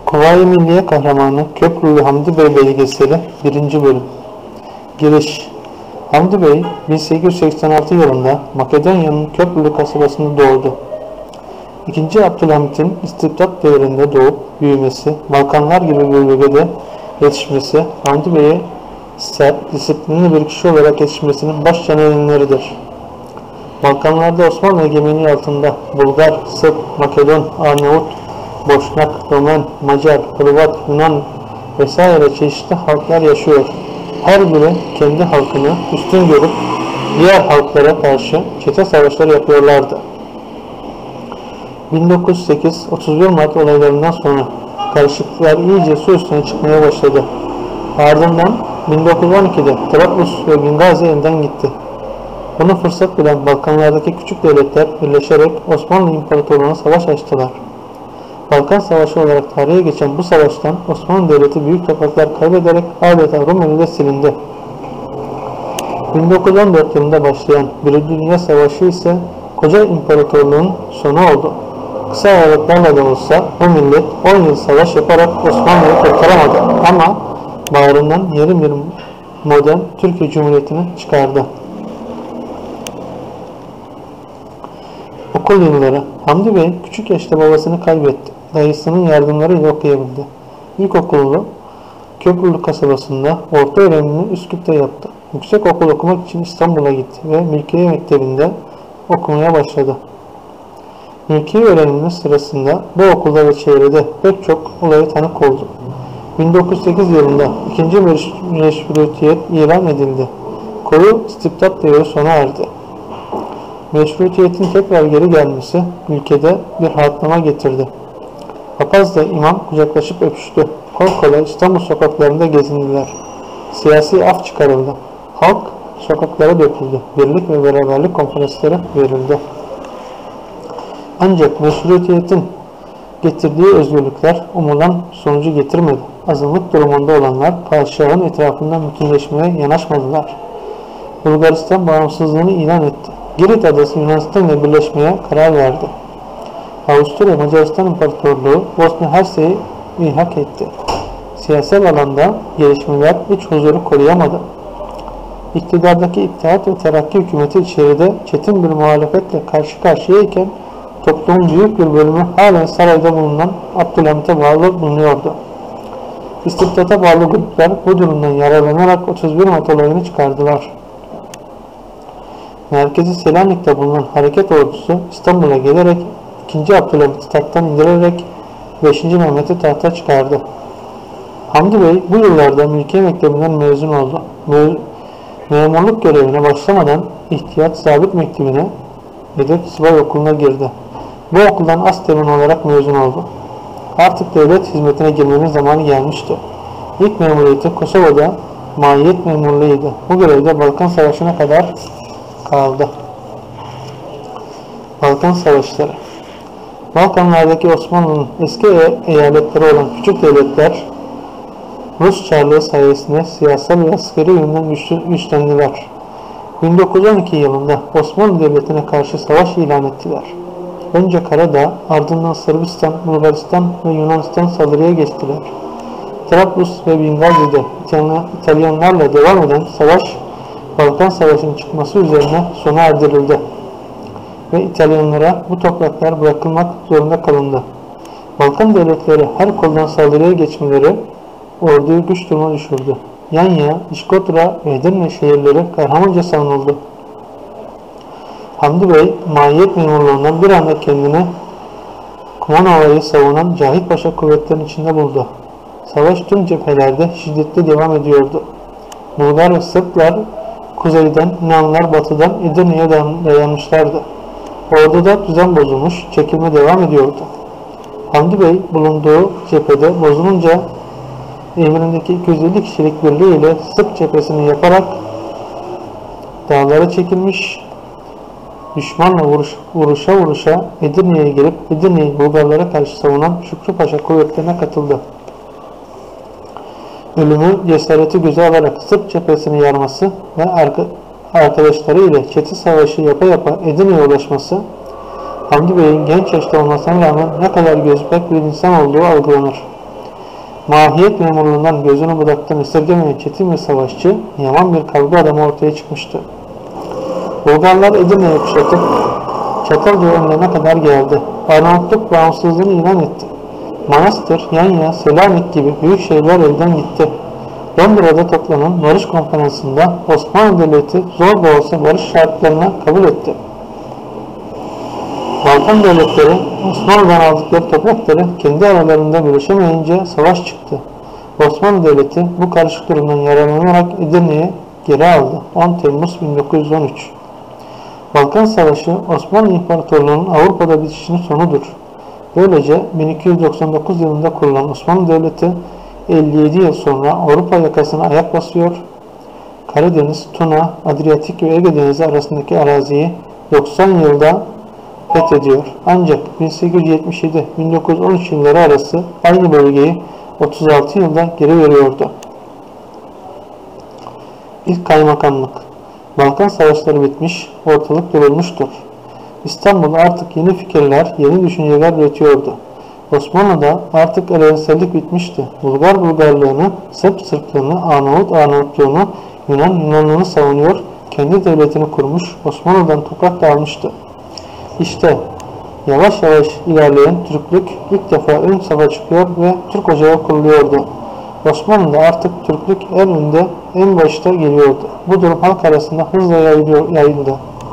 Kuvayi Milliye Kahramanı Köprülü Hamdi Bey belgeseli 1. bölüm. Giriş. Hamdi Bey 1886 yılında Makedonya'nın Köprülü kasabasında doğdu. II. Abdülhamit'in istibdat devrinde doğup büyümesi, Balkanlar gibi bir bölgede yetişmesi Hamdi Bey'e sert, disiplinli bir kişi olarak yetişmesinin başlıca nedenleridir. Balkanlarda Osmanlı egemenliği altında Bulgar, Sırp, Makedon, Arnavut, Boşnak, Roman, Macar, Hırvat, Yunan vesaire çeşitli halklar yaşıyor. Her biri kendi halkını üstün görüp diğer halklara karşı çete savaşları yapıyorlardı. 1908 31 Mart olaylarından sonra karışıklıklar iyice su üstüne çıkmaya başladı. Ardından 1912'de Trablus ve Bingazi elden gitti. Bunu fırsat bilen Balkanlardaki küçük devletler birleşerek Osmanlı İmparatorluğu'na savaş açtılar. Balkan Savaşı olarak tarihe geçen bu savaştan Osmanlı Devleti büyük topraklar kaybederek adeta Rumeli'de silindi. 1914 yılında başlayan Birinci Dünya Savaşı ise koca imparatorluğun sonu oldu. Kısa aralıklarla da olsa bu millet 10 yıl savaş yaparak Osmanlı'yı kurtaramadı ama bağrından yeni bir modern Türkiye Cumhuriyeti'ni çıkardı. Okul yılları. Hamdi Bey küçük yaşta babasını kaybetti. Dayısının yardımlarıyla okuyabildi. İlkokulunu Köprülü kasabasında, orta öğrenimini Üsküp'te yaptı. Yüksek okul okumak için İstanbul'a gitti ve Mülkiye Mektebi'nde okumaya başladı. Mülkiye öğrenimi sırasında bu okulda ve çevrede pek çok olaya tanık oldu. 1908 yılında ikinci meşrutiyet ilan edildi. Koyu istibdat devri sona erdi. Meşrutiyetin tekrar geri gelmesi ülkede bir rahatlama getirdi. Papazla imam kucaklaşıp öpüştü. Kol kola İstanbul sokaklarında gezindiler. Siyasi af çıkarıldı. Halk sokaklara döküldü. Birlik ve beraberlik konferansları verildi. Ancak meşrutiyetin getirdiği özgürlükler umulan sonucu getirmedi. Azınlık durumunda olanlar padişahın etrafından bütünleşmeye yanaşmadılar. Bulgaristan bağımsızlığını ilan etti. Girit adası Yunanistan'la birleşmeye karar verdi. Avusturya Macaristan İmparatorluğu Bosna Hersek'i ilhak etti. Siyasal alanda gelişmeler iç huzuru koruyamadı. İktidardaki İttihat ve Terakki hükümeti içeride çetin bir muhalefetle karşı karşıyayken toplumun büyük bir bölümü halen sarayda bulunan Abdülhamit'e bağlı bulunuyordu. İstibdata bağlı gruplar bu durumdan yararlanarak 31 Mart olayını çıkardılar. Merkezi Selanik'te bulunan hareket ordusu İstanbul'a gelerek 2. Abdülhamit'i tahttan indirerek 5. Mehmet'i tahta çıkardı. Hamdi Bey bu yıllarda Mülkiye Mektebi'nden mezun oldu. Memurluk görevine başlamadan İhtiyat Zabit Mektebi'ne Yedek Subay Okulu'na girdi. Bu okuldan asteğmen olarak mezun oldu. Artık devlet hizmetine girmenin zamanı gelmişti. İlk memuriyeti Kosova'da mahiyet memurluğuydu. Bu görevde Balkan Savaşı'na kadar kaldı. Balkan Savaşları. Balkanlardaki Osmanlı'nın eski eyaletleri olan küçük devletler Rus Çarlığı sayesinde siyasal ve askeri yönden güçlendiler. 1912 yılında Osmanlı Devleti'ne karşı savaş ilan ettiler. Önce Karadağ, ardından Sırbistan, Bulgaristan ve Yunanistan saldırıya geçtiler. Trablus ve Bingazi'de İtalyanlarla devam eden savaş, Balkan Savaşı'nın çıkması üzerine sona erdirildi ve İtalyanlara bu topraklar bırakılmak zorunda kalındı. Balkan devletleri her koldan saldırıya geçmeleri orduyu güç duruma düşürdü. Yanya, İşkotra ve Edirne şehirleri kahramanca savunuldu. Hamdi Bey, mahiyet memurluğundan bir anda kendini Kumanova'yı savunan Cahit Paşa kuvvetlerinin içinde buldu. Savaş tüm cephelerde şiddetli devam ediyordu. Bulgar ve Sırplar kuzeyden, Yunanlar batıdan Edirne'ye dayanmışlardı. Orduda düzen bozulmuş, çekilme devam ediyordu. Hamdi Bey bulunduğu cephede bozulunca emrindeki 250 kişilik birliği ile Sırp cephesini yaparak dağlara çekilmiş, düşmanla vuruşa Edirne'ye gelip Edirne'yi Bulgarlara karşı savunan Şükrü Paşa kuvvetlerine katıldı. Ölümü cesareti göze alarak Sırp cephesini yarması ve arkadaşları ile çete savaşı yapa Edirne'ye ulaşması Hamdi Bey'in genç yaşta olmasına rağmen ne kadar gözbek bir insan olduğu algılanır. Mahiyet memurluğundan gözünü budaktan esirgemeyen çetin ve savaşçı, yaman bir kavga adamı ortaya çıkmıştı. Bulgarlar Edirne'yi kuşatıp Çatalca önlerine kadar geldi. Arnavutluk bağımsızlığını ilan etti. Manastır, Yanya, Selanik gibi büyük şehirler elden gitti. Londra'da toplanan barış konferansında Osmanlı Devleti zor da olsa barış şartlarına kabul etti. Balkan devletleri Osmanlı'dan aldıkları toprakları kendi aralarında bölüşemeyince savaş çıktı. Osmanlı Devleti bu karışık durumdan yararlanarak Edirne'yi geri aldı. 10 Temmuz 1913. Balkan Savaşı Osmanlı İmparatorluğu'nun Avrupa'da bitişinin sonudur. Böylece 1299 yılında kurulan Osmanlı Devleti 57 yıl sonra Avrupa yakasına ayak basıyor, Karadeniz, Tuna, Adriyatik ve Ege Denizi arasındaki araziyi 90 yılda fethediyor. Ancak 1877-1913 yılları arası aynı bölgeyi 36 yılda geri veriyordu. İlk kaymakamlık. Balkan savaşları bitmiş, ortalık durulmuştur. İstanbul artık yeni fikirler, yeni düşünceler üretiyordu. Osmanlı'da artık erensellik bitmişti. Bulgar Bulgarlığını, Sırp Sırplığını, Arnavut Arnavutluğunu, Yunan Yunanlığını savunuyor, kendi devletini kurmuş, Osmanlı'dan toprak da almıştı. İşte yavaş yavaş ilerleyen Türklük ilk defa ön safa çıkıyor ve Türk Ocağı kuruluyordu. Osmanlı'da artık Türklük en önde, en başta geliyordu. Bu durum halk arasında hızla yayıldı.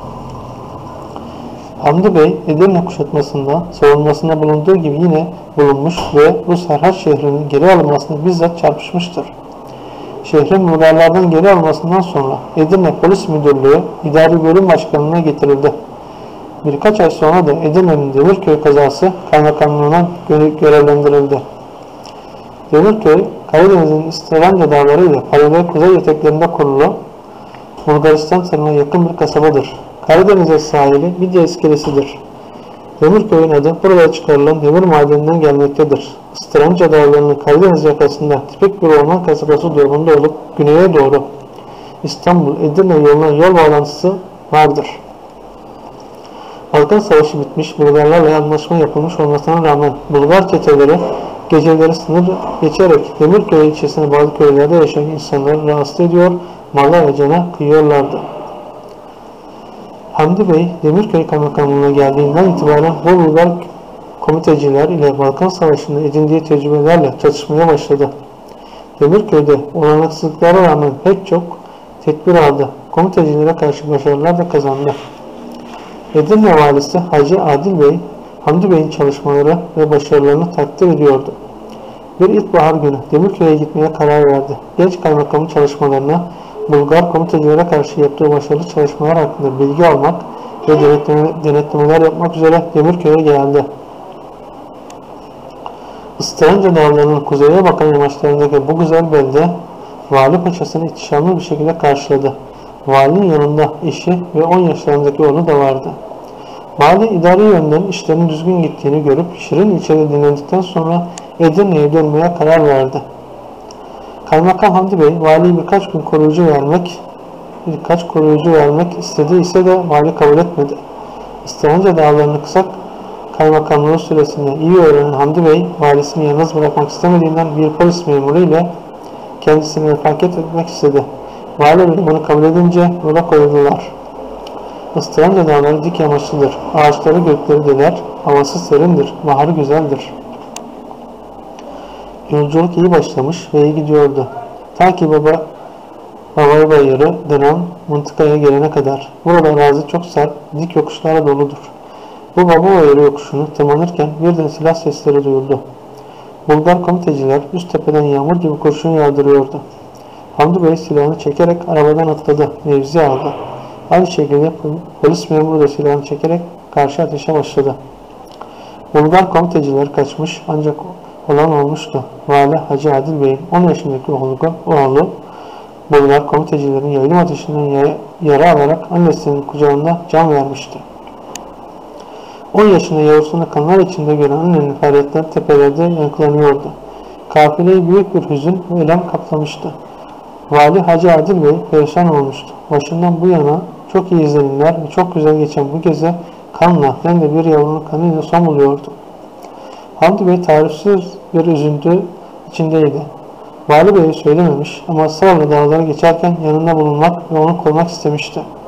Hamdi Bey, Edirne kuşatmasında, savunmasında bulunduğu gibi yine bulunmuş ve bu Serhat şehrinin geri alınmasına bizzat çarpışmıştır. Şehrin Bulgarlardan geri almasından sonra Edirne Polis Müdürlüğü İdari Bölüm Başkanlığı'na getirildi. Birkaç ay sonra da Edirne'nin Demirköy kazası kaymakamlığına görevlendirildi. Demirköy, Karadeniz'in İstiranca dağları ile paralel kuzey eteklerinde kurulu Bulgaristan sınırına yakın bir kasabadır. Karadeniz'e sahili Midye iskelesidir. Demirköy'ün adı burada çıkarılan demir madeninden gelmektedir. İstiranca dağlarının Karadeniz yakasında tipik bir orman kasabası durumunda olup güneye doğru İstanbul-Edirne yoluna yol bağlantısı vardır. Balkan Savaşı bitmiş, Bulgarlarla anlaşma yapılmış olmasına rağmen Bulgar çeteleri geceleri sınır geçerek Demirköy ilçesine bağlı köylerde yaşayan insanları rahatsız ediyor, mala ve cana kıyıyorlardı. Hamdi Bey, Demirköy Kaymakamlığı'na geldiğinden itibaren bu Bulgar komiteciler ile Balkan Savaşı'nda edindiği tecrübelerle çatışmaya başladı. Demirköy'de olanaksızlıklara rağmen pek çok tedbir aldı. Komitecilere karşı başarılar da kazandı. Edirne Valisi Hacı Adil Bey, Hamdi Bey'in çalışmaları ve başarılarını takdir ediyordu. Bir ilkbahar günü Demirköy'e gitmeye karar verdi. Genç kaymakamın çalışmalarına, Bulgar komitecilere karşı yaptığı başarılı çalışmalar hakkında bilgi almak ve denetlemeler yapmak üzere Demirköy'e geldi. Istıranca Dağları'nın kuzeye bakan yamaçlarındaki bu güzel belde vali paçasını ihtişamlı bir şekilde karşıladı. Valinin yanında eşi ve 10 yaşlarındaki oğlu da vardı. Vali idari yönden işlerin düzgün gittiğini görüp Şirin ilçede dinlendikten sonra Edirne'ye dönmeye karar verdi. Kaymakam Hamdi Bey, valiyi birkaç koruyucu vermek istedi ise de vali kabul etmedi. İstiranca Dağları'nı kısa kaymakamlığı süresinde iyi öğrenen Hamdi Bey, valisini yalnız bırakmak istemediğinden bir polis memuru ile kendisini refakat etmek istedi. Vali bunu kabul edince yola koyuldular. Istıranca Dağları dik yamaçlıdır. Ağaçları gökleri deler, havası serindir, baharı güzeldir. Yolculuk iyi başlamış ve iyi gidiyordu. Ta ki Baba Bayırı denen mıntıkaya gelene kadar. Burada arazi çok sert, dik yokuşlara doludur. Bu Baba Bayırı yokuşunu tırmanırken birden silah sesleri duyuldu. Bulgar komiteciler üst tepeden yağmur gibi kurşun yağdırıyordu. Hamdi Bey silahını çekerek arabadan atladı, mevzi aldı. Aynı şekilde polis memuru da silahını çekerek karşı ateşe başladı. Bulgar komiteciler kaçmış ancak olan olmuştu. Vali Hacı Adil Bey'in 10 yaşındaki oğlu Bulgar komitecilerin yaylım ateşinden yara alarak annesinin kucağında can vermişti. 10 yaşında yavrusunu kanlar içinde gören annenin feryatları tepelerde yankılanıyordu. Kafileyi büyük bir hüzün ve elem kaplamıştı. Vali Hacı Adil Bey perişan olmuştu. Başından bu yana çok iyi izlenimler ve çok güzel geçen bu geze kanla hem de bir yavrunun kanıyla son buluyordu. Hamdi Bey tarifsiz bir üzüntü içindeydi. Vali Bey'e söylememiş ama ısrarla dağları geçerken yanında bulunmak ve onu korumak istemişti.